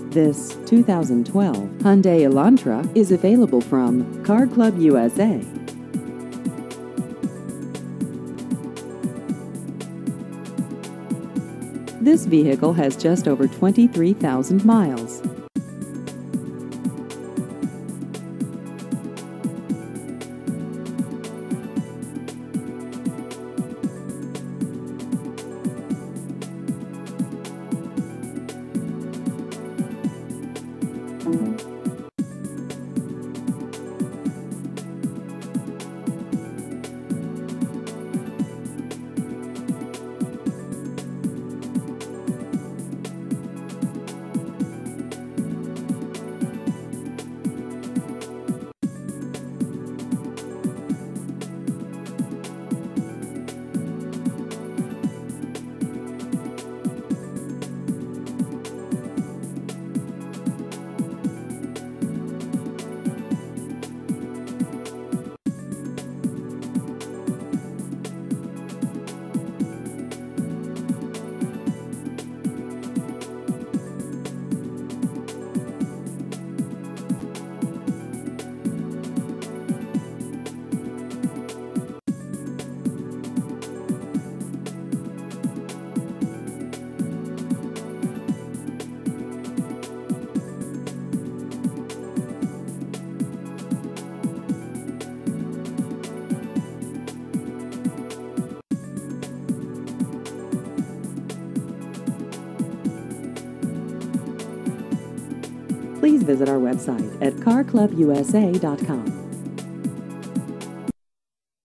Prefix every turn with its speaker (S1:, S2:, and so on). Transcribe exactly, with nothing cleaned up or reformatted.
S1: This two thousand twelve Hyundai Elantra is available from Car Club U S A. This vehicle has just over twenty-three thousand miles. Please visit our website at car club u s a dot com.